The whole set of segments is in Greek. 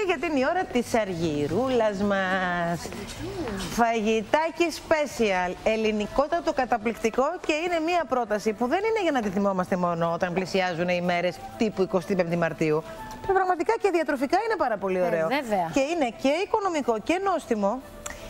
γιατί είναι η ώρα της αργυρούλας μας. Φαγητάκι special, ελληνικότατο, καταπληκτικό, και είναι μια πρόταση που δεν είναι για να τη θυμόμαστε μόνο όταν πλησιάζουν οι μέρες τύπου 25 Μαρτίου. Πραγματικά και διατροφικά είναι πάρα πολύ ωραίο. Και είναι και οικονομικό και νόστιμο.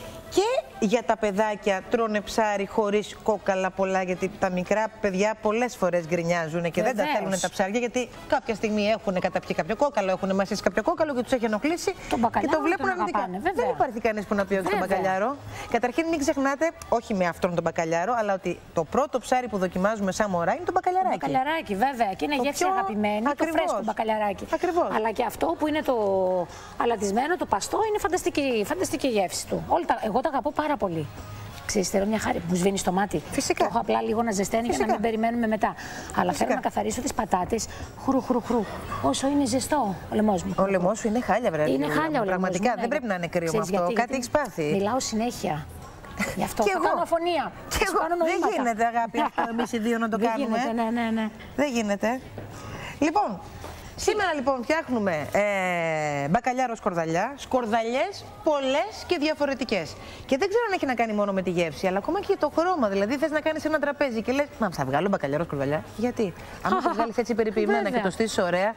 Και για τα παιδάκια τρώνε ψάρι χωρίς κόκαλα πολλά, γιατί τα μικρά παιδιά πολλές φορές γκρινιάζουν και δεν τα θέλουν τα ψάρια, γιατί κάποια στιγμή έχουν καταπιεί κάποιο κόκαλο, έχουν μασίσει κάποιο κόκαλο και τους έχει ενοχλήσει και το βλέπουν αρνητικά. Δεν υπάρχει κανείς που να πει όχι στον μπακαλιάρο. Καταρχήν μην ξεχνάτε, όχι με αυτόν τον μπακαλιάρο, αλλά ότι το πρώτο ψάρι που δοκιμάζουμε σαν μωρά είναι το μπακαλιαράκι. Το μπακαλιαράκι, βέβαια, και είναι γεύση αγαπημένη, το φρέσκο μπακαλιαράκι. Αλλά και αυτό που είναι το αλατισμένο, το παστό, είναι φανταστική γεύση του. Εγώ τα αγαπώ πάρα πολύ. Ξέρεις, θέλω μια χάρη που μου σβήνει στο μάτι. Φυσικά. Το έχω απλά λίγο να ζεσταίνει για να μην περιμένουμε μετά. Αλλά θέλω να καθαρίσω τις πατάτες χρου. Όσο είναι ζεστό ο λαιμός μου. Ο λαιμός σου είναι χάλια, βράδυ. Είναι χάλια ο λαιμός. Πραγματικά δεν πρέπει να είναι κρύο με αυτό. Κάτι έχεις πάθει. Μιλάω συνέχεια. Γι' αυτό θα κάνω αφωνία. Δεν γίνεται, αγάπη, αυτό εμείς οι δύο να το κάνουμε. Δεν γίνεται, ναι. Δεν γίνεται. Λοιπόν. Σήμερα λοιπόν φτιάχνουμε μπακαλιάρο σκορδαλιά, σκορδαλιές πολλές και διαφορετικές. Και δεν ξέρω αν έχει να κάνει μόνο με τη γεύση, αλλά ακόμα και το χρώμα. Δηλαδή θες να κάνεις ένα τραπέζι και λες, μα θα βγάλω μπακαλιάρο σκορδαλιά. Γιατί? Αν το βγάλεις έτσι περιποιημένα και το στήσεις ωραία,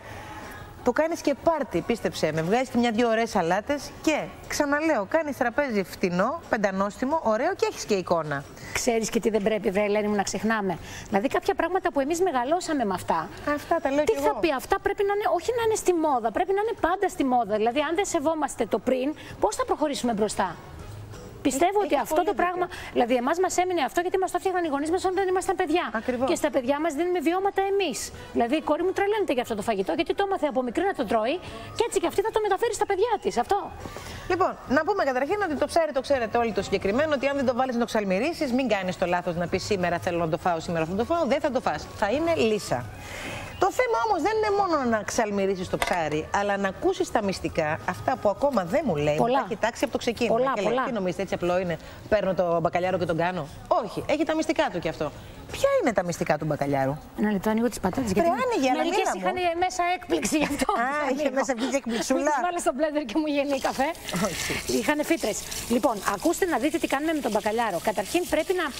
το κάνεις και πάρτι, πίστεψέ με. Βγάζεις και μια-δυο ωραίες σαλάτες και ξαναλέω, κάνεις τραπέζι φτηνό, πεντανόστιμο, ωραίο και έχεις και εικόνα. Ξέρεις και τι δεν πρέπει, βρε Ελένη μου, να ξεχνάμε. Δηλαδή κάποια πράγματα που εμείς μεγαλώσαμε με αυτά. Αυτά τα λέω τι και θα πει, αυτά πρέπει να είναι, όχι να είναι στη μόδα, πρέπει να είναι πάντα στη μόδα. Δηλαδή, αν δεν σεβόμαστε το πριν, πώς θα προχωρήσουμε μπροστά? Πιστεύω ότι αυτό το πράγμα. Δηλαδή, εμάς μας έμεινε αυτό γιατί μας το έφτιαχναν οι γονείς μας όταν ήμασταν παιδιά. Ακριβώς. Και στα παιδιά μας δίνουμε βιώματα εμείς. Δηλαδή, η κόρη μου τρελαίνεται για αυτό το φαγητό, γιατί το έμαθε από μικρή να το τρώει και έτσι και αυτή θα το μεταφέρει στα παιδιά της. Αυτό. Λοιπόν, να πούμε καταρχήν ότι το ψάρι το ξέρετε όλοι το συγκεκριμένο, ότι αν δεν το βάλεις να το ξαλμυρίσεις, μην κάνεις το λάθος να πεις σήμερα θέλω να το φάω, σήμερα θα το φάω. Δεν θα το φας. Θα είναι λύσα. Το θέμα όμως δεν είναι μόνο να ξαλμυρίσεις το ψάρι, αλλά να ακούσεις τα μυστικά, αυτά που ακόμα δεν μου λέει. Πολλά. Τα έχει τάξει από το ξεκίνημα. Και λέει, τι νομίζετε, έτσι απλό είναι? Παίρνω το μπακαλιάρο και τον κάνω. Όχι, έχει τα μυστικά του κι αυτό. Ποια είναι τα μυστικά του μπακαλιάρου? Ένα λεπτό, ανοίγω τις πατάτες. Γιατί μερικές είχαν μέσα έκπληξη γι' αυτό. Α, είχε μέσα βγήκε εκπληξούλα. Τις βάλε στο μπλέντερ και μου γίνει καφέ. Είχαν φύτρες. Λοιπόν, ακούστε να δείτε τι κάνουμε με τον μπακαλιάρο. Καταρχήν πρέπει να.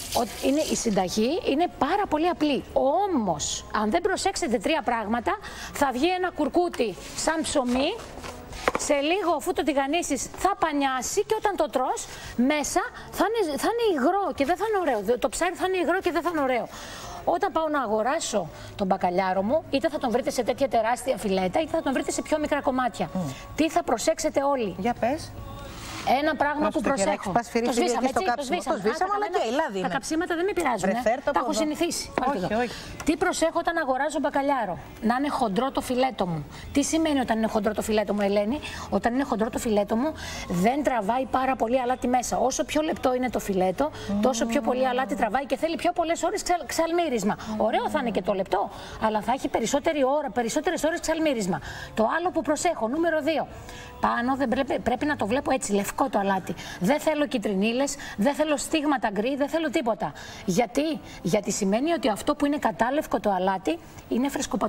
Η συνταγή είναι πάρα πολύ απλή. Όμως, αν δεν προσέξετε τρία πράγματα, θα βγει ένα κουρκούτι σαν ψωμί. Σε λίγο, αφού το τηγανίσεις, θα πανιάσει και όταν το τρως, μέσα θα είναι υγρό και δεν θα είναι ωραίο. Το ψάρι θα είναι υγρό και δεν θα είναι ωραίο. Όταν πάω να αγοράσω τον μπακαλιάρο μου, είτε θα τον βρείτε σε τέτοια τεράστια φιλέτα, είτε θα τον βρείτε σε πιο μικρά κομμάτια. Τι θα προσέξετε όλοι? Για πες. Ένα πράγμα που προσέχω. Το σβήσαμε, αλλά και η λάδι είναι. Τα καψίματα δεν με πειράζουν. Τα έχω συνηθίσει. Όχι. Τι προσέχω όταν αγοράζω μπακαλιάρο? Να είναι χοντρό το φιλέτο μου. Τι σημαίνει όταν είναι χοντρό το φιλέτο μου, Ελένη? Όταν είναι χοντρό το φιλέτο μου, δεν τραβάει πάρα πολύ αλάτι μέσα. Όσο πιο λεπτό είναι το φιλέτο, τόσο πιο πολύ αλάτι τραβάει και θέλει πιο πολλές ώρες ξαλμύρισμα. Ωραίο θα είναι και το λεπτό, αλλά θα έχει περισσότερες ώρες ξαλμύρισμα. Το άλλο που προσέχω, νούμερο 2. Πάνω δεν πρέπει να το βλέπω έτσι, λευκό το αλάτι. Δεν θέλω κιτρινίλες, δεν θέλω στίγματα γκρι, δεν θέλω τίποτα. Γιατί σημαίνει ότι αυτό που είναι κατάλευκο το αλάτι είναι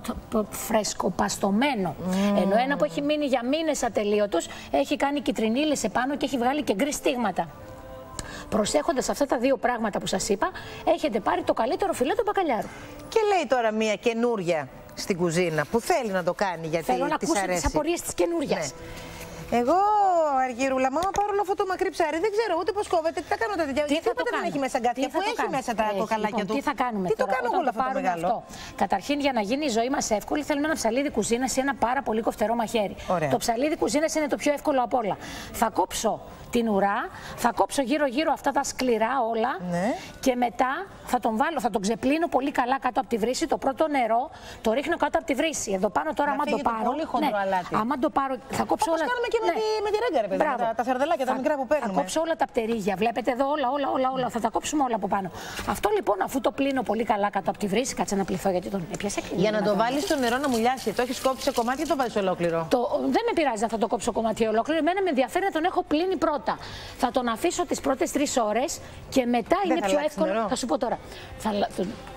φρεσκοπαστωμένο. Ενώ ένα που έχει μείνει για μήνες ατελείωτος έχει κάνει κιτρινίλες επάνω και έχει βγάλει και γκρι στίγματα. Προσέχοντας αυτά τα δύο πράγματα που σας είπα, έχετε πάρει το καλύτερο φιλέτο μπακαλιάρου. Και λέει τώρα μια καινούρια στην κουζίνα που θέλει να το κάνει γιατί θέλω να της ακούσω αρέσει. Τις απορίες της καινούριας. Ναι. Εγώ, Αργυρούλα, μάμα, παρόλο αυτό το μακρύ ψάρι, δεν ξέρω ούτε πώς κόβεται, τι θα κάνω τα τέτοια. Γιατί δεν έχει μέσα γκάτια που έχει μέσα τα κοκαλάκια του. Τι θα κάνουμε τι τώρα, το κάνω όλο αυτό το μεγάλο? Καταρχήν, για να γίνει η ζωή μας εύκολη, θέλουμε ένα ψαλίδι κουζίνας ή ένα πάρα πολύ κοφτερό μαχαίρι. Ωραία. Το ψαλίδι κουζίνας είναι το πιο εύκολο απ' όλα. Θα κόψω την ουρά, θα κόψω γύρω-γύρω αυτά τα σκληρά όλα και μετά θα τον ξεπλύνω πολύ καλά κάτω από τη βρύση. Το πρώτο νερό το ρίχνω κάτω από τη βρύση. Εδώ πάνω τώρα, άμα το πάρω. Πολύ χοντρό αλάτι. Άμα το πάρω, θα κόψω όλα. Κάνουμε και με τη ρέγγα, ρε παιδί, τα σαρδελάκια, τα μικρά που παίρνουμε. Θα κόψω όλα τα πτερίγια. Βλέπετε εδώ όλα. Θα τα κόψουμε όλα από πάνω. Αυτό λοιπόν, αφού το πλύνω πολύ καλά κάτω από τη βρύση, κάτσε να πληθώ γιατί τον έπιασε. Για να το βάλεις στο νερό να μουλιάσει, το έχεις κόψει σε κομμάτια ή το βάζεις ολόκληρο? Δεν με πειράζει αν θα το κόψω κομμάτι ολόκληρο. Εμένα με ενδιαφέρει να τον έχω πλύνει πρώτα. Θα τον αφήσω τις πρώτες 3 ώρες και μετά είναι πιο εύκολο. Θα σου πω τώρα.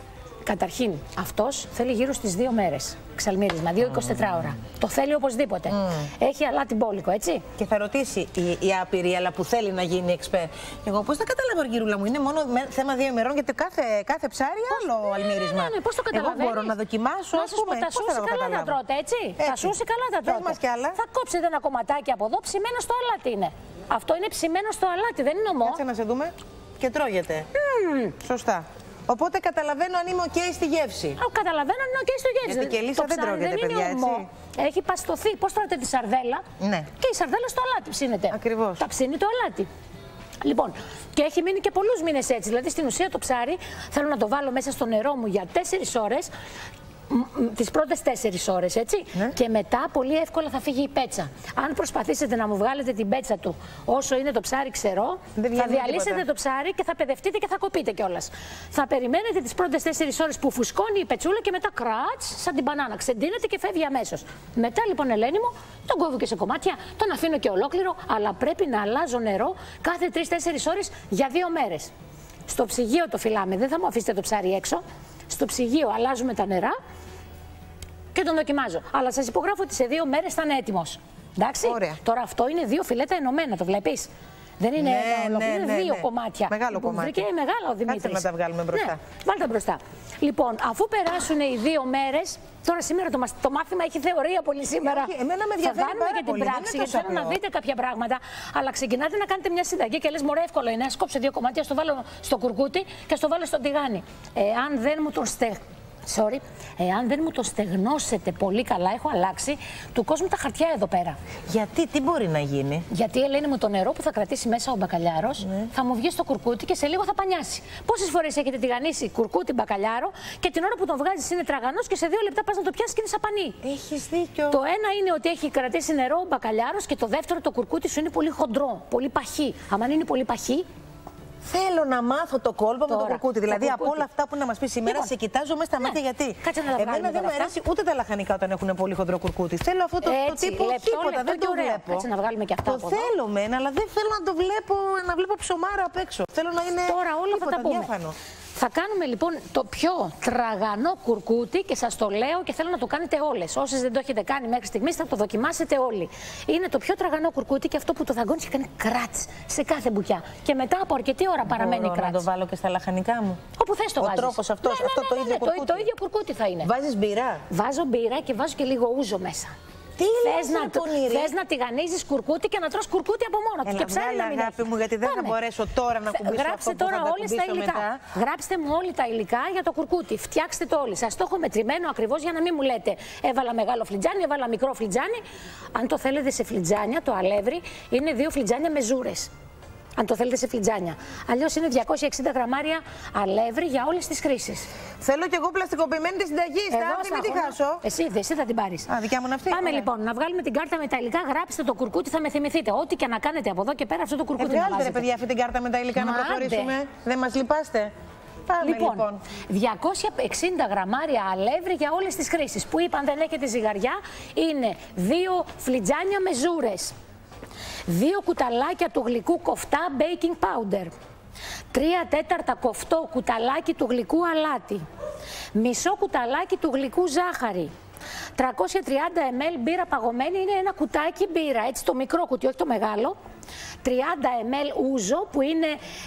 Καταρχήν, αυτός θέλει γύρω στις 2 μέρες ξαλμύρισμα, 2-24 ώρα. Το θέλει οπωσδήποτε. Έχει αλάτι μπόλικο, έτσι. Και θα ρωτήσει η άπειρη, αλλά που θέλει να γίνει εξπέρ. Εγώ πώς θα καταλάβω, Αργυρούλα μου, είναι μόνο θέμα 2 ημερών, γιατί κάθε ψάρι άλλο αλμύρισμα. Ναι, πώς το καταλαβαίνεις? Εγώ μπορώ να δοκιμάσω, να σας πω, τα σούσι καλά τα τρώτε, έτσι. Τα σούσι καλά τα τρώτε. Θα κόψετε ένα κομματάκι από εδώ, ψημένο στο αλάτι είναι. Αυτό είναι ψημένο στο αλάτι, δεν είναι ομό. Κάτσε να σε δούμε. Και τρώγεται. Σωστά. Οπότε καταλαβαίνω αν είμαι οκ στη γεύση. Καταλαβαίνω αν είναι οκ στη γεύση. Γιατί και η Λίσσα δεν τρώγεται, παιδιά, έτσι. Έχει παστοθεί. Πώς τρώτε τη σαρδέλα? Ναι. Και η σαρδέλα στο αλάτι ψήνεται. Ακριβώς. Τα ψήνει το αλάτι. Λοιπόν, και έχει μείνει και πολλούς μήνες έτσι. Δηλαδή στην ουσία το ψάρι θέλω να το βάλω μέσα στο νερό μου για 4 ώρες. Τις πρώτες 4 ώρες, έτσι. Ναι. Και μετά πολύ εύκολα θα φύγει η πέτσα. Αν προσπαθήσετε να μου βγάλετε την πέτσα του όσο είναι το ψάρι ξερό, θα διαλύσετε το ψάρι και θα παιδευτείτε και θα κοπείτε κιόλας. Θα περιμένετε τις πρώτες 4 ώρες που φουσκώνει η πετσούλα και μετά κράτς, σαν την μπανάνα. Ξεντίνεται και φεύγει αμέσως. Μετά λοιπόν, Ελένη μου, τον κόβω και σε κομμάτια, τον αφήνω και ολόκληρο, αλλά πρέπει να αλλάζω νερό κάθε 3-4 ώρες για 2 μέρες. Στο ψυγείο το φυλάμε, δεν θα μου αφήσετε το ψάρι έξω. Στο ψυγείο αλλάζουμε τα νερά και τον δοκιμάζω. Αλλά σας υπογράφω ότι σε 2 μέρες θα είναι έτοιμος. Εντάξει. Ωραία. Τώρα αυτό είναι 2 φιλέτα ενωμένα, το βλέπεις. Δεν είναι ένα ολόκληρο, είναι 2 κομμάτια. Μεγάλο κομμάτι. Και μεγάλο ο Δημήτρης. Κάτσε να τα βγάλουμε μπροστά. Ναι, βάλτε τα μπροστά. Λοιπόν, αφού περάσουν οι 2 μέρες, τώρα σήμερα το μάθημα έχει θεωρία πολύ σήμερα. Εμένα με ενδιαφέρει. Θα κάνουμε και την πράξη, γιατί θέλω να δείτε κάποια πράγματα. Αλλά ξεκινάτε να κάνετε μια συνταγή και λες, μωρέ, εύκολο είναι. Σκόψε 2 κομμάτια, στο βάλω στο κουρκούτι και στο βάλω στο τηγάνι. Εάν δεν μου τον εάν δεν μου το στεγνώσετε πολύ καλά, έχω αλλάξει του κόσμου τα χαρτιά εδώ πέρα. Γιατί, τι μπορεί να γίνει? Γιατί, Ελένη μου, το νερό που θα κρατήσει μέσα ο μπακαλιάρος θα μου βγει στο κουρκούτι και σε λίγο θα πανιάσει. Πόσες φορές έχετε τηγανίσει κουρκούτι μπακαλιάρο και την ώρα που τον βγάζεις είναι τραγανός και σε 2 λεπτά πας να το πιάσεις και είναι σαπανί. Έχεις δίκιο. Το ένα είναι ότι έχει κρατήσει νερό ο μπακαλιάρος και το δεύτερο, το κουρκούτι σου είναι πολύ χοντρό, πολύ παχύ. Αν είναι πολύ παχύ. Θέλω να μάθω το κόλπο με το κουρκούτι. Δηλαδή, από όλα αυτά που να μας πει σήμερα, λοιπόν, σε κοιτάζω μέσα στα μάτια γιατί. Κάτσε να τα βγάλουμε. Εμένα δεν μου αρέσει ούτε τα λαχανικά όταν έχουν πολύ χοντρό κουρκούτι. Θέλω αυτό το τύπο τίποτα. Δεν το βλέπω. Κάτσε να βγάλουμε και αυτά. Το θέλω μεν, αλλά δεν θέλω να το βλέπω, να βλέπω ψωμάρα απ' έξω. Θέλω να είναι. Τώρα όλα θα τα πούμε. Διάφανο. Θα κάνουμε λοιπόν το πιο τραγανό κουρκούτι και σας το λέω και θέλω να το κάνετε όλες. Όσες δεν το έχετε κάνει μέχρι στιγμής θα το δοκιμάσετε όλοι. Είναι το πιο τραγανό κουρκούτι και αυτό που το δαγκώνεις και κάνει κράτς σε κάθε μπουκιά. Και μετά από αρκετή ώρα παραμένει κράτς. Να το βάλω και στα λαχανικά μου. Όπου θες το βάζεις. Ο τρόπος αυτός, αυτό το ίδιο κουρκούτι. Το ίδιο κουρκούτι θα είναι. Βάζεις μπύρα? Βάζω μπύρα και βάζω και λίγο ούζο μέσα. Θες να τηγανίζεις κουρκούτι και να τρως κουρκούτι από μόνο του. Και ψάρι να μην αγάπη μου, γιατί δεν θα μπορέσω τώρα να κουμπίσω. Γράψτε τώρα όλες τα υλικά. Μετά. Γράψτε μου όλοι τα υλικά για το κουρκούτι. Φτιάξτε το όλοι. Σας το έχω μετρημένο ακριβώς για να μην μου λέτε έβαλα μεγάλο φλιτζάνι, έβαλα μικρό φλιτζάνι. Αν το θέλετε σε φλιτζάνια, το αλεύρι είναι 2 φλιτζάνια με ζούρες. Αν το θέλετε σε φλιτζάνια. Αλλιώς είναι 260 γραμμάρια αλεύρι για όλες τις χρήσεις. Θέλω κι εγώ πλαστικοποιημένη τη συνταγή. Μην τη χάσω. Εσύ θα την πάρεις. Δικιά μου είναι αυτή. Πάμε λοιπόν να βγάλουμε την κάρτα με τα υλικά. Γράψτε το κουρκούτι, θα με θυμηθείτε. Ό,τι και να κάνετε από εδώ και πέρα αυτό το κουρκούτι. Βγάλτε ρε παιδιά αυτή την κάρτα με τα υλικά να προχωρήσουμε. Δεν μας λυπάστε. Πάμε, λοιπόν, 260 γραμμάρια αλεύρι για όλες τις χρήσεις. Που είπαν δεν έχετε ζυγαριά, είναι 2 φλιτζάνια με ζούρες. 2 κουταλάκια του γλυκού κοφτά baking powder, 3/4 κοφτό κουταλάκι του γλυκού αλάτι, μισό κουταλάκι του γλυκού ζάχαρη, 330 ml μπύρα παγωμένη, είναι ένα κουτάκι μπύρα, έτσι το μικρό κουτί, όχι το μεγάλο, 30 ml ούζο που είναι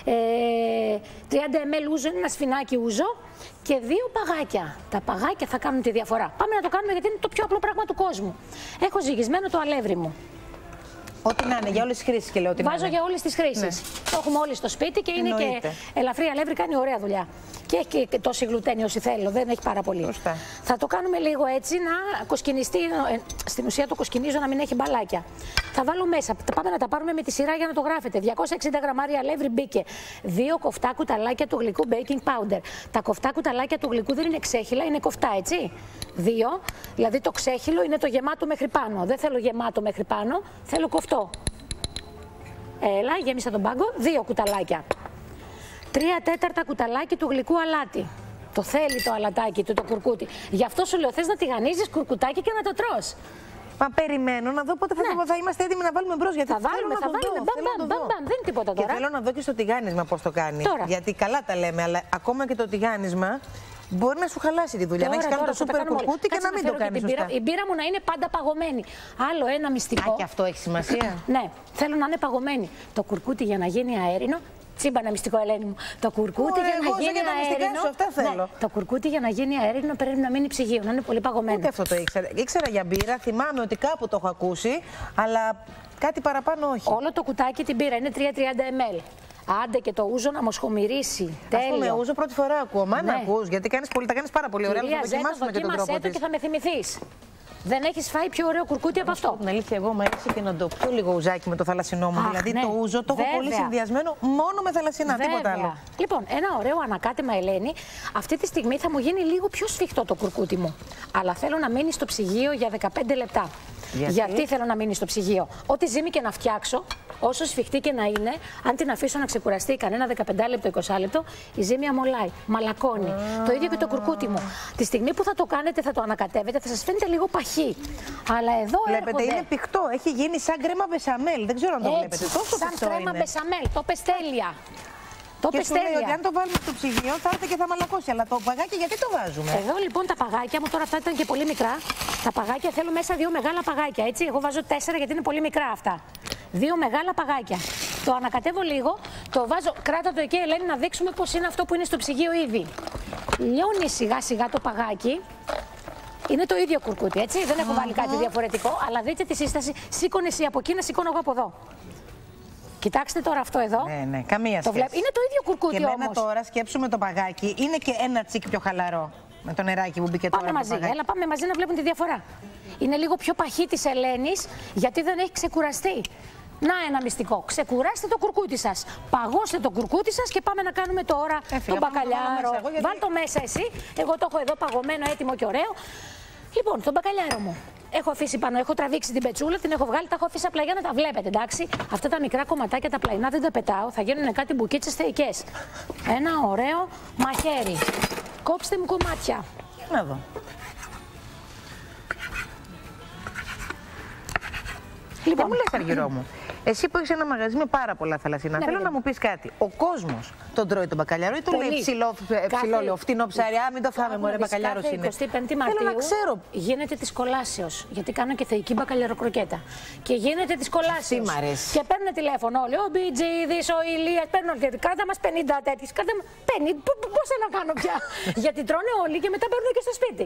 30 ml ούζο είναι ένα σφινάκι ούζο και 2 παγάκια. Τα παγάκια θα κάνουν τη διαφορά. Πάμε να το κάνουμε γιατί είναι το πιο απλό πράγμα του κόσμου. Έχω ζυγισμένο το αλεύρι μου. Ό,τι να είναι, για όλες τις χρήσεις και λέω ότι βάζω για όλες τις χρήσεις. Ναι. Το έχουμε όλοι στο σπίτι και είναι και ελαφρύ αλεύρι, κάνει ωραία δουλειά. Και έχει και τόση γλουτένη όσοι θέλω, δεν έχει πάρα πολύ. Σωστά. Θα το κάνουμε λίγο έτσι να κοσκινιστεί, στην ουσία το κοσκινίζω να μην έχει μπαλάκια. Θα βάλω μέσα, πάμε να τα πάρουμε με τη σειρά για να το γράφετε. 260 γραμμάρια αλεύρι μπήκε, 2 κοφτά κουταλάκια του γλυκού baking powder. Τα κοφτά κουταλάκια του γλυκού δεν είναι ξέχυλα, είναι κοφτά, έτσι. 2, δηλαδή το ξέχυλο είναι το γεμάτο μέχρι πάνω. Δεν θέλω γεμάτο μέχρι πάνω, θέλω κοφτό. Έλα, γέμισα τον πάγκο, 2 κουταλάκια. 3/4 κουταλάκι του γλυκού αλάτι. Το θέλει το αλατάκι του, το κουρκούτι. Γι' αυτό σου λέω, θες να τηγανίζεις κουρκουτάκι και να το τρως. Μα περιμένω να δω πότε θα είμαστε έτοιμοι να βάλουμε μπρος. Γιατί θα βάλουμε. Μπαμ, δεν είναι τίποτα τώρα. Και θέλω να δω και στο τηγάνισμα πώς το κάνει. Τώρα. Γιατί καλά τα λέμε, αλλά ακόμα και το τηγάνισμα μπορεί να σου χαλάσει τη δουλειά. Να έχει κάνει το σούπερ κουρκούτι και να μην το κάνει σωστά. Η μπύρα μου να είναι πάντα παγωμένη. Άλλο ένα μυστικό. Α, και αυτό έχει σημασία. Ναι, θέλω να είναι παγωμένη. Το κουρκούτι για να γίνει αέρινο. Τσίμπανα μυστικό, Ελένη μου. Το κουρκούτι για να γίνει αέρινο. Αυτά θέλω. Ναι, το κουρκούτι για να γίνει αέρινο πρέπει να μείνει ψυγείο, να είναι πολύ παγωμένο. Ούτε αυτό το ήξερα. Ήξερα για μπύρα, θυμάμαι ότι κάπου το έχω ακούσει, αλλά κάτι παραπάνω όχι. Όλο το κουτάκι την μπύρα είναι 330 ml. Άντε και το ούζο να μοσχομυρίσει. Τέλειο. Ας πούμε, ούζο πρώτη φορά ακούω. Μα να ακούς, γιατί τα κάνεις πάρα πολύ ωραία. Να δοκιμάσουμε και τον τρόπο της. Και θα με θυμηθείς. Δεν έχεις φάει πιο ωραίο κουρκούτι από αυτό. Την αλήθεια, εγώ μου αρέσει και να το πιω λίγο ουζάκι με το θαλασσινό μου. Δηλαδή το ούζο το έχω πολύ συνδυασμένο μόνο με θαλασσινά, τίποτα άλλο. Λοιπόν, ένα ωραίο ανακάτεμα, Ελένη. Αυτή τη στιγμή θα μου γίνει λίγο πιο σφιχτό το κουρκούτι μου. Αλλά θέλω να μείνει στο ψυγείο για 15 λεπτά. Γιατί θέλω να μείνει στο ψυγείο? Ό,τι ζύμη και να φτιάξω, όσο σφιχτή και να είναι, αν την αφήσω να ξεκουραστεί κανένα 15 λεπτό, 20 λεπτό, η ζύμη αμολάει, μαλακώνει. Το ίδιο και το κουρκούτι μου. Τη στιγμή που θα το κάνετε, θα το ανακατεύετε, θα σας φαίνεται λίγο παχύ. Αλλά εδώ βλέπετε, είναι πηχτό. Έχει γίνει σαν κρέμα μπεσαμέλ. Δεν ξέρω αν το βλέπετε. Τόσο σαν κρέμα μπεσαμέλ. Το πες τέλεια. Και σου λέει ότι αν το βάλουμε στο ψυγείο θα έρθει και θα μαλακώσει. Αλλά το παγάκι γιατί το βάζουμε? Εδώ λοιπόν τα παγάκια μου, τώρα αυτά ήταν και πολύ μικρά. Τα παγάκια θέλω μέσα 2 μεγάλα παγάκια. Έτσι, εγώ βάζω 4 γιατί είναι πολύ μικρά αυτά. 2 μεγάλα παγάκια. Το ανακατεύω λίγο, το βάζω. Κράτα το εκεί, Ελένη, να δείξουμε πώς είναι αυτό που είναι στο ψυγείο ήδη. Λιώνει σιγά σιγά το παγάκι. Είναι το ίδιο κουρκούτι, έτσι. Δεν έχω βάλει κάτι διαφορετικό, αλλά δείτε τη σύσταση. Σήκωνε εσύ από εκεί, να σηκώνω εγώ από εδώ. Κοιτάξτε τώρα αυτό εδώ. Ναι, καμία σχέση. Είναι το ίδιο κουρκούτι όμως. Και εμένα τώρα σκέψουμε το παγάκι, είναι και ένα τσικ πιο χαλαρό. Με το νεράκι που μπήκε τώρα. Πάμε μαζί, έλα πάμε μαζί να βλέπουν τη διαφορά. Είναι λίγο πιο παχύ της Ελένης, γιατί δεν έχει ξεκουραστεί. Να ένα μυστικό. Ξεκουράστε το κουρκούτι σας. Παγώστε το κουρκούτι σας και πάμε να κάνουμε τώρα τον μπακαλιάρο. Βάλ το μέσα εσύ. Εγώ το έχω εδώ παγωμένο, έτοιμο και ωραίο. Λοιπόν, τον μπακαλιάρο μου. Έχω αφήσει πάνω, έχω τραβήξει την πετσούλα, την έχω βγάλει, τα έχω αφήσει απλά για να τα βλέπετε, εντάξει. Αυτά τα μικρά κομματάκια, τα πλαϊνά δεν τα πετάω, θα γίνουν κάτι μπουκίτσες θεϊκές. Ένα ωραίο μαχαίρι. Κόψτε μου κομμάτια. Να δω. Λοιπόν, μου λες, Αργυρό μου, εσύ που έχεις ένα μαγαζί με πάρα πολλά θαλασσινά, θέλω να μου πεις κάτι. Ο κόσμος τον τρώει τον μπακαλιάρο ή τον λέει ψηλό, φτηνό ψάρι? Α, μην το φάμε, μωρέ, μπακαλιάρος είναι. 25η Μαρτίου να ξέρω. Γίνεται της κολάσεως, γιατί κάνω και θεϊκή μπακαλιαροκροκέτα. Και γίνεται της κολάσεως. Και παίρνουν τηλέφωνο όλοι. Ο Μπιτζίδης, ο Ηλίας, παίρνουν όλοι. Κράτα μας 50 τέτοιες. Κράτα μας 50. Πώς να κάνω πια? Γιατί τρώνε όλοι και μετά παίρνουν και στο σπίτι.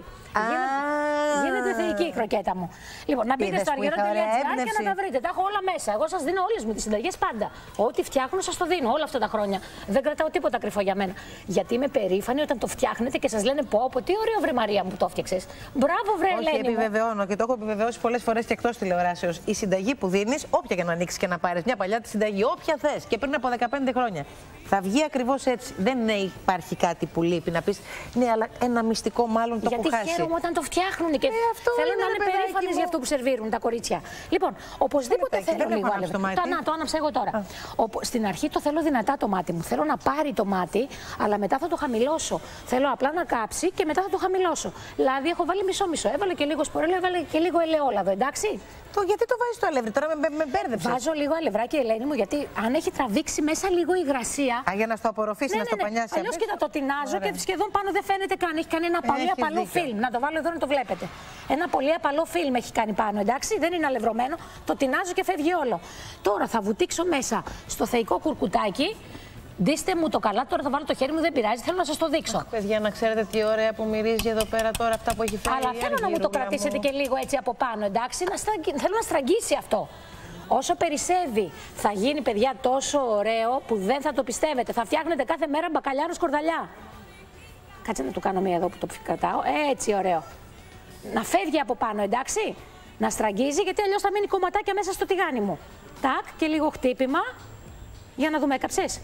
Γίνεται θεϊκή η κροκέτα μου. Λοιπόν, να μπείτε στο αργυρό.gr και να τα βρείτε. Τα έχω όλα μέσα. Εγώ σας δίνω όλες μου τις συνταγές πάντα. Ό,τι φτιάχνω σας το δίνω όλα αυτά τα χρόνια. Δεν κρατάω τίποτα κρυφό για μένα. Γιατί είμαι περήφανη όταν το φτιάχνετε και σας λένε πω, τι ωραίο βρε Μαρία μου το φτιάξες. Μπράβο, βρε Ελένη. Όχι, επιβεβαιώνω και το έχω επιβεβαιώσει πολλές φορές και εκτός τηλεοράσεως. Η συνταγή που δίνεις, όποια και να ανοίξεις και να πάρεις μια παλιά τη συνταγή, όποια θες και πριν από 15 χρόνια, θα βγει ακριβώς έτσι. Δεν υπάρχει κάτι που λείπει να πεις ναι, αλλά ένα μυστικό μάλλον το έχω χάσει. Γιατί χαίρομαι όταν το φτιάχνουν και θέλω να είναι περήφανες για αυτό που σερβίρουν τα κορίτσια. Λοιπόν, οπωσδήποτε θέλω λίγο αλεύρι. Το άναψα εγώ τώρα. Στην αρχή το θέλω δυνατά το μάτι μου. Θέλω να πάρει το μάτι, αλλά μετά θα το χαμηλώσω. Θέλω απλά να κάψει και μετά θα το χαμηλώσω. Δηλαδή έχω βάλει μισό-μισό. Έβαλε και λίγο σπορέλαιο, έβαλε και λίγο ελαιόλαδο, εντάξει. Γιατί το βάζεις το αλεύρι, τώρα με μπέρδεψες. Βάζω λίγο αλευράκι, Ελένη μου, γιατί αν έχει τραβήξει μέσα λίγο υγρασία. Για να στο απορροφήσει, να στο πανιάσει. Αλλιώς και θα το τεινάζω και σχεδόν πάνω δεν φαίνεται καν. Έχει κάνει ένα πολύ απαλό φιλμ. Να το βάλω εδώ να το βλέπετε. Ένα πολύ απαλό φιλμ έχει κάνει πάνω, εντάξει. Δεν είναι αλευρωμένο. Το τεινάζω και φεύγει όλο. Τώρα θα βουτήξω μέσα στο θεϊκό κουρκουτάκι. Ντύστε μου το καλά, τώρα θα βάλω το χέρι μου, δεν πειράζει, θέλω να σας το δείξω. Παιδιά, να ξέρετε τι ωραία που μυρίζει εδώ πέρα τώρα αυτά που έχει φέρει. Αλλά θέλω να μου το κρατήσετε και λίγο έτσι από πάνω, εντάξει, θέλω να στραγγίσει αυτό. Όσο περισσεύει, θα γίνει, παιδιά, τόσο ωραίο που δεν θα το πιστεύετε. Θα φτιάχνετε κάθε μέρα μπακαλιάρο σκορδαλιά. Κάτσε να του κάνω μία εδώ που το κρατάω. Έτσι, ωραίο. Να φεύγει από πάνω, εντάξει. Να στραγγίζει, γιατί αλλιώς θα μείνει κομματάκια μέσα στο τηγάνι μου. Τάκ, και λίγο χτύπημα. Για να δούμε, έκαψες.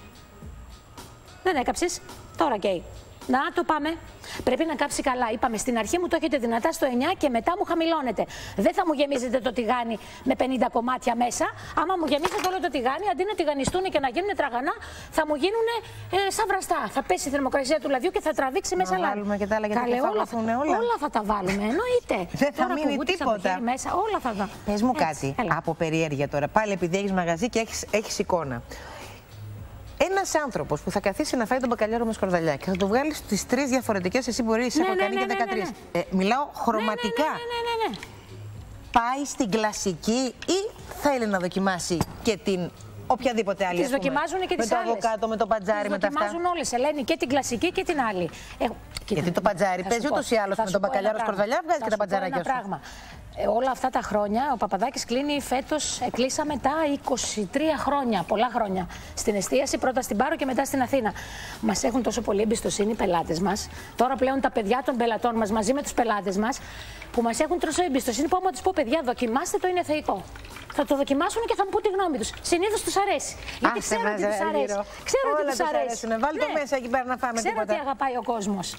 Δεν έκαψες. Τώρα καίει. Να το πάμε. Πρέπει να κάψει καλά. Είπαμε στην αρχή μου το έχετε δυνατά στο 9 και μετά μου χαμηλώνετε. Δεν θα μου γεμίζετε το τηγάνι με 50 κομμάτια μέσα. Άμα μου γεμίζετε όλο το τηγάνι, αντί να τηγανιστούν και να γίνουν τραγανά, θα μου γίνουν σαν βραστά. Θα πέσει η θερμοκρασία του λαδιού και θα τραβήξει μέσα λάδι. Βάλουμε και τα άλλα γιατί θα βαφούν όλα. Όλα θα τα βάλουμε. Εννοείται. Δεν θα μείνει τίποτα. Μέσα, όλα θα τα. Πες μου κάτι από περιέργεια τώρα. Πάλι επειδή έχεις μαγαζί και έχεις εικόνα. Ένας άνθρωπος που θα καθίσει να φάει τον μπακαλιάρο με σκορδαλιά και θα το βγάλει στις 3 διαφορετικές, εσύ μπορείς, έχω κάνει και 13. Μιλάω χρωματικά. Ναι. Πάει στην κλασική ή θέλει να δοκιμάσει και την οποιαδήποτε άλλη? Τις δοκιμάζουν και τις άλλες. Με το αβοκάτο, με το πατζάρι, με τα αυτά. Δοκιμάζουν όλες, Ελένη, και την κλασική και την άλλη. Γιατί το πατζάρι παίζει ούτως ή άλλως με τον μπακαλιάρο σκορδαλιά, βγάζει και τα πατζαράκια σου. Πράγμα. Όλα αυτά τα χρόνια, ο Παπαδάκης κλείνει φέτος, κλείσαμε τα 23 χρόνια, πολλά χρόνια στην εστίαση, πρώτα στην Πάρο και μετά στην Αθήνα. Μας έχουν τόσο πολύ εμπιστοσύνη οι πελάτες μας. Τώρα πλέον τα παιδιά των πελατών μας μαζί με τους πελάτες μας, που μας έχουν τόσο εμπιστοσύνη που άμα τους πω, παιδιά, δοκιμάστε το, είναι θεϊκό. Θα το δοκιμάσουν και θα μου πούν τη γνώμη τους. Συνήθως τους αρέσει. Γιατί ξέρω ότι τους αρέσει. Ξέρω ότι τους αρέσει. Βάλτε το μέσα εκεί πέρα να φάμε τίποτα. Ξέρω τι αγαπάει ο κόσμος.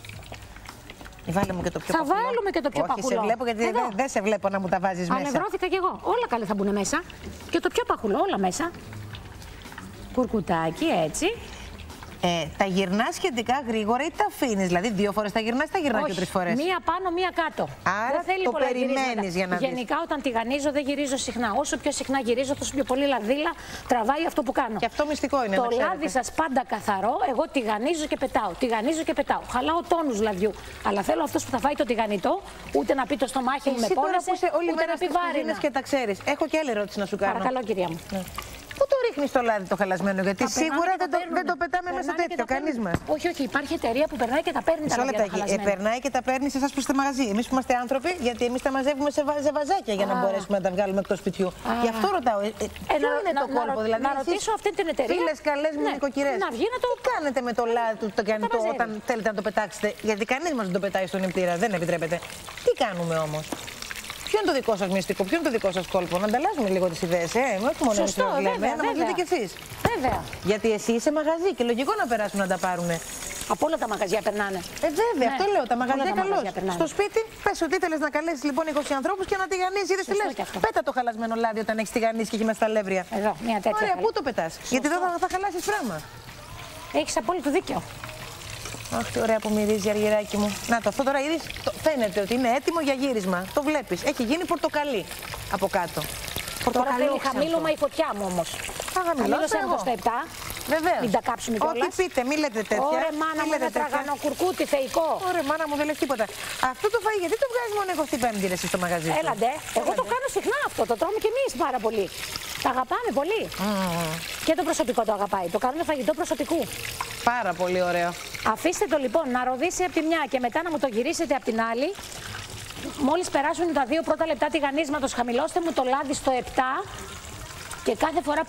Βάλε μου και το πιο θα βάλουμε και το πιο παχουλό. Όχι, σε βλέπω γιατί δεν σε βλέπω να μου τα βάζεις μέσα. Ανεβρώθηκα κι εγώ. Όλα καλά θα μπουν μέσα. Και το πιο παχουλό, όλα μέσα. Κουρκουτάκι, έτσι. Τα γυρνάς σχετικά γρήγορα ή τα αφήνεις? Δηλαδή 2 φορές τα γυρνάς ή τα γυρνάς και 3 φορές? Μία πάνω, μία κάτω. Άρα δεν θέλει το πολλά περιμένεις για να δεις. Γενικά όταν τηγανίζω δεν γυρίζω συχνά. Όσο πιο συχνά γυρίζω, τόσο πιο πολύ λαδίλα τραβάει αυτό που κάνω. Και αυτό μυστικό είναι. Το λάδι σας πάντα καθαρό. Εγώ τηγανίζω και πετάω. Τηγανίζω και πετάω. Χαλάω τόνους λαδιού. Αλλά θέλω αυτός που θα φάει το τηγανιτό ούτε να πει το στομάχι μου με πόνεσε, ούτε να πει βάρινα. Και τα ξέρεις. Έχω και άλλη ερώτηση να σου κάνω. Παρακαλώ, κυρία μου. Πού το ρίχνεις το λάδι το χαλασμένο? Γιατί σίγουρα δεν το πετάμε μέσα τέτοιο, κανείς μας. Όχι, υπάρχει εταιρεία που περνάει και τα παίρνει τα λάδια. Περνάει και τα παίρνει εσάς που είστε μαγαζί. Εμείς που είμαστε άνθρωποι, γιατί εμείς τα μαζεύουμε σε βαζάκια για να μπορέσουμε να τα βγάλουμε εκτός σπιτιού. Γι' αυτό ρωτάω. Ποιο είναι το κόλπο, δηλαδή? Να ρωτήσω αυτή την εταιρεία. Φίλες, καλές μου νοικοκυρές. Να βγει να το κάνετε με το λάδι του τηγανιτό όταν θέλετε να το πετάξετε? Γιατί κανείς μας δεν το πετάει στον νηπτήρα, δεν επιτρέπεται. Τι κάνουμε όμως? Ποιο είναι το δικό σας μυστικό, ποιο είναι το δικό σας κόλπο? Να ανταλλάσσουμε λίγο τις ιδέες, όχι μόνο εμείς να λέμε, να μας δείτε κι εσείς. Βέβαια. Γιατί εσύ είσαι μαγαζί και λογικό να περάσουν να τα πάρουνε. Από όλα τα μαγαζιά περνάνε. Βέβαια, αυτό λέω. Τα μαγαζιά καλώς. Στο σπίτι, πες ότι ήθελες να καλέσεις λοιπόν 20 ανθρώπους και να τηγανίσεις. Είδες τι λες? Πέτα το χαλασμένο λάδι όταν έχεις τηγανίσει και έχει μέσα στα αλεύρια. Εδώ, μια τέτοια. Ωραία, πού το πετάς? Γιατί δεν θα χαλάσεις πράγμα. Έχεις απόλυτο δίκιο. Αχ, τι ωραία που μυρίζει, αργυράκι μου. Να το, αυτό τώρα είδες, φαίνεται ότι είναι έτοιμο για γύρισμα. Το βλέπεις. Έχει γίνει πορτοκαλί από κάτω. Τώρα θέλει χαμήλωμα η φωτιά μου όμως. Θα χαμήλωσα εγώ στο 7. Βεβαίως. Μην τα κάψουμε κιόλας. Ό,τι πείτε, μη λέτε τέτοια. Ωραία, μάνα μου, ένα τραγανό κουρκούτι, θεϊκό. Ωραία, μάνα μου, δεν λες τίποτα. Αυτό το φαγητό, γιατί το βγάζει μόνο εγώ στην Πέμπτη εσύ στο μαγαζί? Έλαντε. Εγώ το κάνω συχνά αυτό. Το τρώμε κι εμείς πάρα πολύ. Τα αγαπάμε πολύ. Και το προσωπικό το αγαπάει. Το κάνουμε φαγητό προσωπικού. Πάρα πολύ ωραίο. Αφήστε το λοιπόν να ροδίσει από τη μια και μετά να μου το γυρίσετε από την άλλη. Μόλις περάσουν τα 2 πρώτα λεπτά τηγανίσματος, χαμηλώστε μου το λάδι στο 7 και κάθε φορά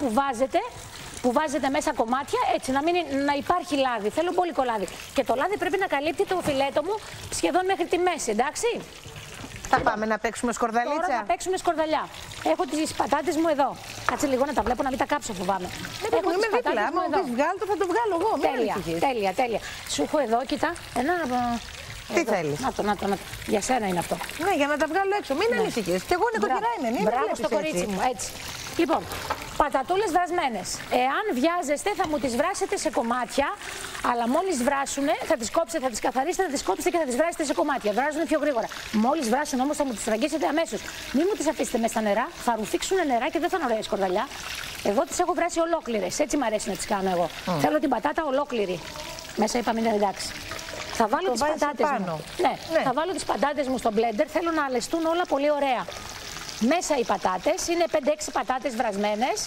που βάζετε μέσα κομμάτια, έτσι να υπάρχει λάδι. Θέλω πολύ λάδι. Και το λάδι πρέπει να καλύπτει το φιλέτο μου σχεδόν μέχρι τη μέση, εντάξει. Θα πάμε να παίξουμε σκορδαλίτσα. Τώρα θα παίξουμε σκορδαλιά. Έχω τις πατάτες μου εδώ. Κάτσε λίγο να τα βλέπω, να μην τα κάψω, φοβάμαι. Έχω τις πατάτες μου εδώ. Βγάλω, θα το βγάλω εγώ. Τέλεια. Σου έχω εδώ, κοίτα, ένα... Τι θέλεις? Να το. Για σένα είναι αυτό. Ναι, για να τα βγάλω έξω. Μην ανησυχείς. Και εγώ νοικοκυρά είμαι. Μπράβο στο κορίτσι μου, έτσι. Λοιπόν, πατατούλες βρασμένες. Εάν βιάζεστε, θα μου τις βράσετε σε κομμάτια, αλλά μόλις βράσουνε, θα τις κόψετε, θα τις καθαρίσετε, θα τις κόψετε και θα τις βράσετε σε κομμάτια. Βράζουν πιο γρήγορα. Μόλις βράσουν όμως, θα μου τις φραγγίσετε αμέσως. Μην μου τις αφήσετε μέσα στα νερά, θα ρουφήξουν νερά και δεν θα είναι ωραία σκορδαλιά. Εγώ τις έχω βράσει ολόκληρες. Έτσι μου αρέσει να τις κάνω εγώ. Θέλω την πατάτα ολόκληρη. Μέσα είπαμε είναι εντάξει. Θα βάλω τις πατάτες μου. Ναι, θα βάλω τις πατάτες μου στο μπλέντερ. Θέλω να αλεστούν όλα πολύ ωραία. Μέσα οι πατάτες, είναι 5-6 πατάτες βρασμένες.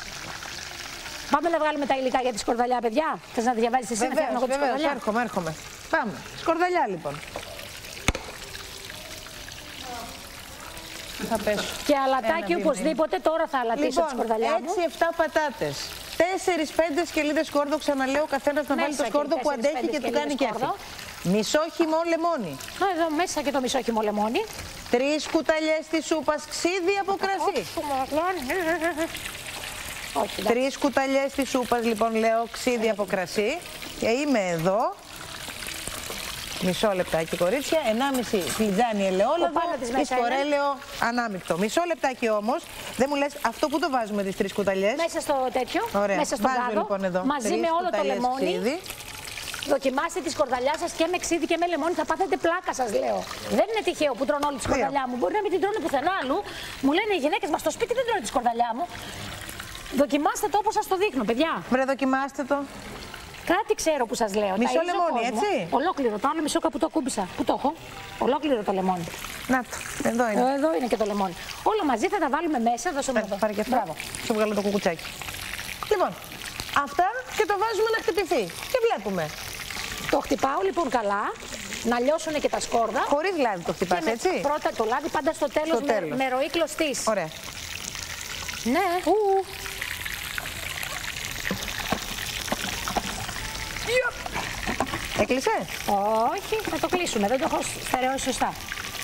Πάμε να βγάλουμε τα υλικά για τη σκορδαλιά, παιδιά. Θες να διαβάζεις εσύ να φτιάχνω εγώ τη σκορδαλιά? Έρχομαι. Πάμε. Σκορδαλιά λοιπόν. Θα πέσω. Και αλατάκι οπωσδήποτε, τώρα θα αλατίσω τη σκορδαλιά μου. 6-7 πατάτες. 4-5 σκελίδες σκόρδο, ξαναλέω, ο καθένας να βάλει το σκόρδο που αντέχει και του κάνει κέφι. Μισό χυμό λεμόνι. Εδώ μέσα και το μισό χυμό λεμόνι. 3 κουταλιές της σούπας ξύδι από κρασί. 3 κουταλιές της σούπας λοιπόν λέω ξύδι από κρασί. Και είμαι εδώ. Μισό λεπτάκι κορίτσια, 1,5 φλιτζάνι ελαιόλαδο ή σκορέλαιο ανάμεικτο. Μισό λεπτάκι όμως, δεν μου λες αυτό που το βάζουμε τις 3 κουταλιές? Μέσα στο τέτοιο, ωραία. Μέσα στο γάδο, λοιπόν εδώ, μαζί με όλο το λεμόνι. Ξύδι. Δοκιμάστε τη σκορδαλιά σας και με ξύδι και με λεμόνι, θα πάθετε πλάκα σας λέω. Δεν είναι τυχαίο που τρώνε όλη τη σκορδαλιά μου. Μπορεί να μην την τρώνε πουθενά άλλου. Μου λένε οι γυναίκες μας στο σπίτι δεν τρώνε τη σκορδαλιά μου. Δοκιμάστε το όπως σας το δείχνω, παιδιά. Βρε, δοκιμάστε το. Κάτι ξέρω που σας λέω. Μισό λεμόνι, έτσι. Ολόκληρο. Το άλλο μισό κάπου το ακούμπησα. Πού το έχω? Ολόκληρο το λεμόνι. Να το, εδώ είναι. Εδώ είναι και το λεμόνι. Όλα μαζί θα τα βάλουμε μέσα. Δώσε μου εδώ. Πάρε και αυτό. Μπράβο. Σου βγάλω το κουκουτσάκι. Λοιπόν, αυτά και το βάζουμε να χτυπηθεί. Και βλέπουμε. Το χτυπάω λοιπόν καλά. Να λιώσουν και τα σκόρδα. Χωρίς λάδι το χτυπάς, έτσι. Πρώτα το λάδι πάντα στο τέλος με ροή κλωστής. Ωραία. Ναι. Έκλεισε? Όχι, θα το κλείσουμε. Δεν το έχω στερεώσει σωστά.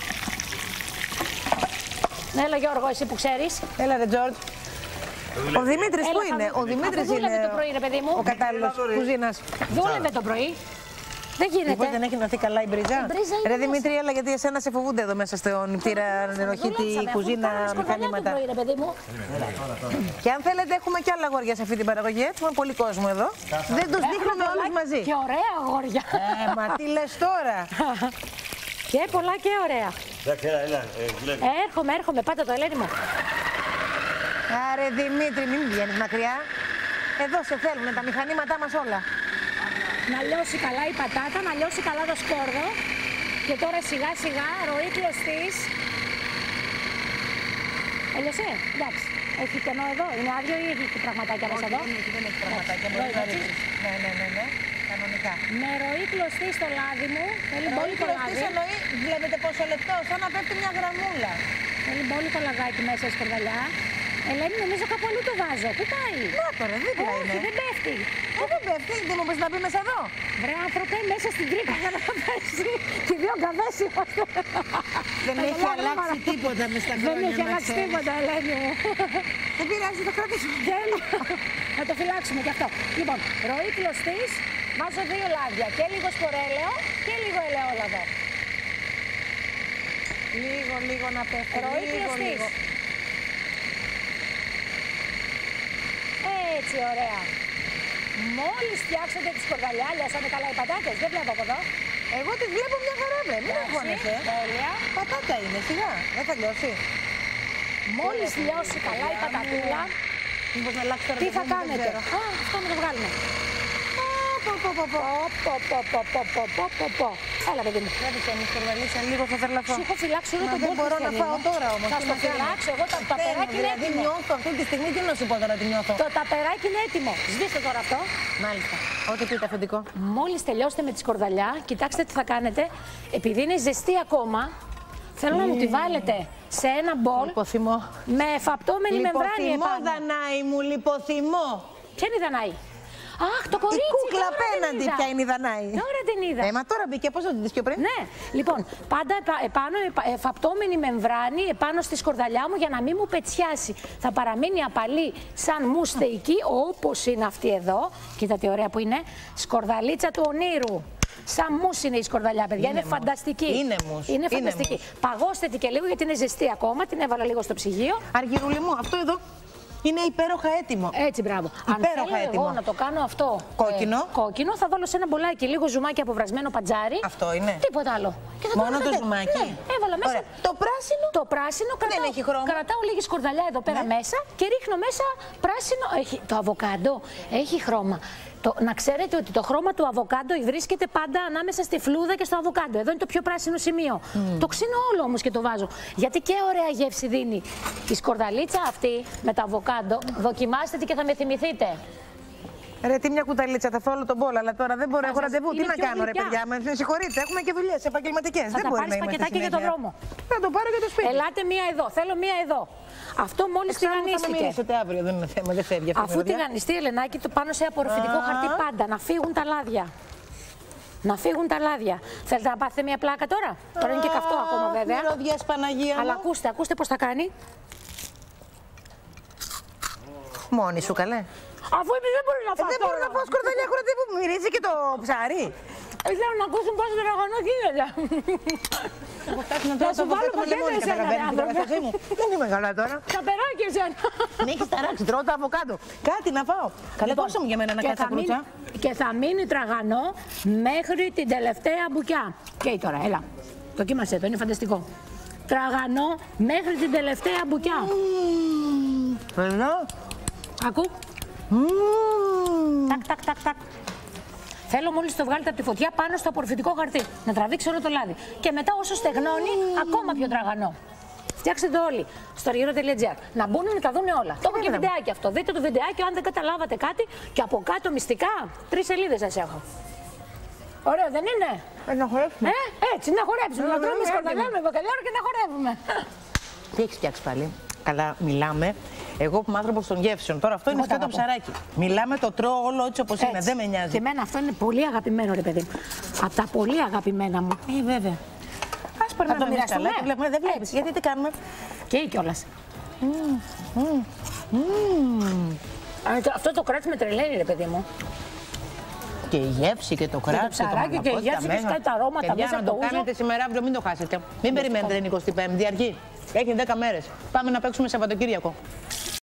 Έλα Γιώργο, εσύ που ξέρεις. Έλα ρε Τζόρτζ. Ο Δημήτρης πού είναι? Ο Δημήτρης είναι το πρωί, ρε παιδί μου. ο κατάλληλος κουζίνας. Δούλευε το πρωί. Δεν γίνεται. Λοιπόν, δεν έχει νωθεί καλά η μπριζά. Ρε Δημήτρη, έλα γιατί εσένα σε φοβούνται εδώ μέσα στο νηπτήρα, νεροχύτη, κουζίνα, μηχανήματα. Πρωί, ρε παιδί μου. Και αν θέλετε, έχουμε και άλλα αγόρια σε αυτή την παραγωγή. Έχουμε πολύ κόσμο εδώ. Δεν τους δείχνουμε όλους μαζί. Και ωραία αγόρια. Μα τι λες τώρα. Και πολλά και ωραία. Έρχομαι, πάτε το Ελένη μου. Άρε Δημήτρη, μην βγαίνεις μακριά. Εδώ σε θέλουν τα μηχανήματά μας όλα. Να λιώσει καλά η πατάτα, να λιώσει καλά το σκόρδο. Και τώρα σιγά σιγά ροή κλωστής. Έλειωσε, εντάξει. Έχει κενό εδώ, είναι άδειο ή έχει πραγματάκια μέσα εδώ? Όχι, δεν έχει πραγματάκια, μπορεί να ρίξεις. Ναι, κανονικά. Με ροή κλωστή στο λάδι μου, θέλει μπόλικο λάδι. Εννοεί, βλέπετε πόσο λεπτό, σαν να πέφτει μια γραμμούλα. Θέλει μπόλικο λαδάκι μέσα η σκορδαλιά. Ελένη, νομίζω κάπου αλλού το βάζω. Πού πάει? Να τώρα, δίπλα είναι. Όχι, δεν πέφτει. Δεν πέφτει, δεν μου πες να μπει μέσα εδώ. Βρε άνθρωπε, μέσα στην τρύπα για να πέσει. Και δύο καβές είμαστε. Δεν έχει αλλάξει τίποτα μες στα χρόνια. Δεν έχει αλλάξει τίποτα, Ελένη μου. Δεν πειράζει, το κρατήσουμε. Να το φυλάξουμε κι αυτό. Λοιπόν, ροή κλωστής, βάζω 2 λάδια. Και λίγο σπορέλαιο και λίγο ελαιόλαδο. Λίγο να πέφτει. Ροή κλωστής. Έτσι, ωραία. Μόλις φτιάξετε τη σκορδαλιά, λιώσανε καλά οι πατάτες. Δεν βλέπω από εδώ. Εγώ τις βλέπω μια χαρά, μην αγχώνεσαι. Τέλεια. Πατάτα είναι, σιγά. Δεν θα λιώσει. Μόλις λιώσει καλά η πατατούλα, μήπως να αλλάξει τώρα τι θα κάνετε? Αυτό να το βγάλουμε. Έλα, παιδί μου. Κράτησε μου σκορδαλίτσα, λίγο θα τρελαθώ. Σου έχω φυλάξει όλο τον Δεν μπορώ να φάω τώρα όμως. Θα στο φυλάξω εγώ, το ταπεράκι είναι Δηλαδή έτοιμο. νιώθω αυτή τη στιγμή, τι να σου πω τώρα τι νιώθω. Το ταπεράκι είναι έτοιμο. Σβήστε τώρα αυτό. Μάλιστα. Ό,τι πείτε αφεντικό. Μόλις τελειώσετε με τη σκορδαλιά, κοιτάξτε τι θα κάνετε. Επειδή είναι ζεστή ακόμα, θέλω να μου τη βάλετε σε ένα μπολ με φαπτώμενη μεμβράνη επάνω. Λιποθυμώ, Δανάη μου, λιποθυμώ. Ποια είναι η Δανάη? Αχ, το κορίτσι! Η κούκλα απέναντι πια είναι η Δανάη. Τώρα την είδα. Μα τώρα μπήκε, πώς θα την δεις πιο πριν? Ναι, λοιπόν, πάντα επάνω φαπτώμενη μεμβράνη επάνω στη σκορδαλιά μου για να μην μου πετσιάσει. Θα παραμείνει απαλή σαν μουστεϊκή, όπως είναι αυτή εδώ. Κοίτα τι ωραία που είναι. Σκορδαλίτσα του ονείρου. Σαν μους είναι η σκορδαλιά, παιδιά. Είναι φανταστική. Είναι μους. Είναι φανταστική. Παγώστε τη και λίγο γιατί είναι ζεστή ακόμα. Την έβαλα λίγο στο ψυγείο. Αργυρούλη μου, αυτό εδώ είναι υπέροχα έτοιμο. Έτσι, μπράβο. Αν θέλω εγώ να το κάνω αυτό κόκκινο, θα βάλω σε ένα μπολάκι λίγο ζουμάκι από βρασμένο πατζάρι. Αυτό είναι. Τίποτα άλλο. Και θα μόνο το ζουμάκι. Ναι, έβαλα μέσα. Ωραία. Το πράσινο. Το πράσινο δεν έχει χρώμα. Κρατάω λίγη σκορδαλιά εδώ πέρα μέσα και ρίχνω μέσα πράσινο. Το αβοκάντο έχει χρώμα. Να ξέρετε ότι το χρώμα του αβοκάντο βρίσκεται πάντα ανάμεσα στη φλούδα και στο αβοκάντο. Εδώ είναι το πιο πράσινο σημείο. Το ξύνω όλο όμως και το βάζω. Γιατί και ωραία γεύση δίνει. Η σκορδαλίτσα αυτή με το αβοκάντο, δοκιμάστε τη και θα με θυμηθείτε. Ρε, τι μια κουταλίτσα, θα φάω όλο τον μπόλ, αλλά τώρα δεν μπορώ, έχω ραντεβού. Τι να κάνω, ρε παιδιά, με συγχωρείτε, έχουμε και δουλειές επαγγελματικές. Δεν μπορεί να είμαστε πακετάκι για το δρόμο. Θα το πάρω για το σπίτι. Ελάτε μία εδώ, θέλω μία εδώ. Αυτό μόλις τηγανίστηκε. Θα με μιλήσετε αύριο, δεν είναι θέμα, δεν φεύγει αυτό. Αφού τηγανιστεί, Ελενάκη, το πάνω σε απορροφητικό χαρτί πάντα, να φύγουν τα λάδια. Να φύγουν τα λάδια. Θέλετε να πάθετε μία πλάκα τώρα? Τώρα είναι και καυτό ακόμα βέβαια. Μυρωδιές, Παναγία μου. Αλλά ακούστε πώς θα κάνει. Μόνη σου, καλέ. Αφού εμείς δεν μπορούμε να φάμε. Δεν μπορώ να φάω σκορδαλιά, έχω ραντεβού που μυρίζει και το ψάρι. Θέλω να ακούσουν πόσο τραγανό γίνεται. Θα σου βάλω πακέτο εσένα, ρε άνθρωπε. Δεν είμαι καλά τώρα. Θα περάκι εσένα. Με έχεις ταράξει, τρώω το αβοκάντο. Κάτι να φάω. Καλέ, δώσε μου για μένα να κάτσει κρούτσα. Και θα μείνει τραγανό μέχρι την τελευταία μπουκιά. Και τώρα, έλα. Δοκίμασε το, είναι φανταστικό. Τραγανό μέχρι την τελευταία μπουκιά. Εδώ. Ακού. Τακ, τακ, τακ, τακ. Θέλω μόλις το βγάλετε από τη φωτιά πάνω στο απορροφητικό χαρτί. Να τραβήξει όλο το λάδι. Και μετά όσο στεγνώνει, ακόμα πιο τραγανό. Φτιάξτε το όλοι στο αργύρο.gr. Να μπουν να τα δουν όλα. Το έχω και βιντεάκι αυτό. Δείτε το βιντεάκι, αν δεν καταλάβατε κάτι. Και από κάτω μυστικά, 3 σελίδες σας έχω. Ωραίο, δεν είναι? Να χορέψουμε. Έτσι, να χορέψουμε. Να τρώμε σκορδαλιά με μπακαλιάρο και να χορεύουμε. Τι έχεις φτιάξει πάλι? Καλά, μιλάμε. Εγώ που είμαι άνθρωπος των γεύσεων. Τώρα αυτό είναι σκέτο ψαράκι. Μιλάμε, το τρώω όλο έτσι όπως είναι. Δεν με νοιάζει. Και εμένα αυτό είναι πολύ αγαπημένο, ρε παιδί μου. Από τα πολύ αγαπημένα μου. Βέβαια. Ας περνάμε εμείς καλά. Δεν βλέπεις. Γιατί τι κάνουμε? Καίει κιόλας. Αυτό το κράτς με τρελαίνει, ρε παιδί μου. Και η γεύση και το κράτος. Και το ψαράκι και η γεύση και τα αρώματα μέσα από το ούζο. Να το κάνετε σήμερα, αύριο, μην το χάσετε. Μην περιμένετε την 25η, αργεί. Έχει 10 μέρες. Πάμε να παίξουμε Σαββατοκύριακο.